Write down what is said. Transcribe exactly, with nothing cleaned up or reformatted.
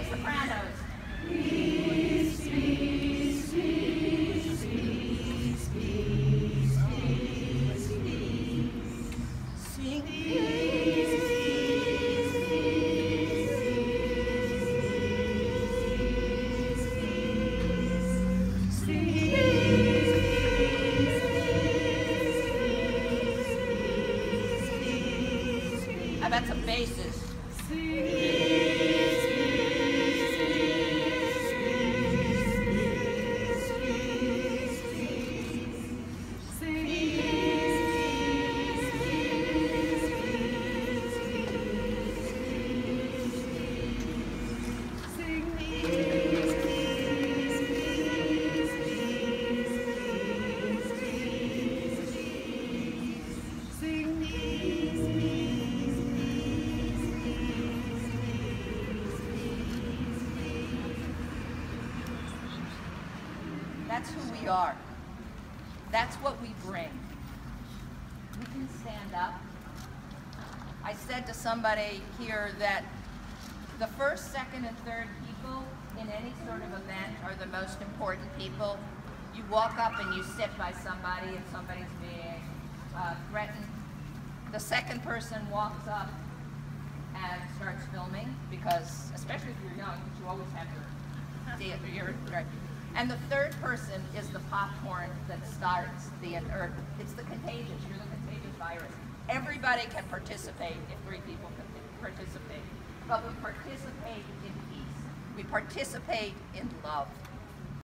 sopranos. Peace, peace, peace, peace, peace, peace, peace. Sing Peace, peace, peace, peace, peace, peace. How about some basses? That's who we are. That's what we bring. We can stand up. I said to somebody here that the first, second, and third people in any sort of event are the most important people. You walk up and you sit by somebody and somebody's being uh, threatened. The second person walks up and starts filming because, especially if you're young, you always have your, your, your and the third person is the popcorn that starts the, or it's the contagious, you're the contagious virus. Everybody can participate if three people can participate, but we participate in peace. We participate in love.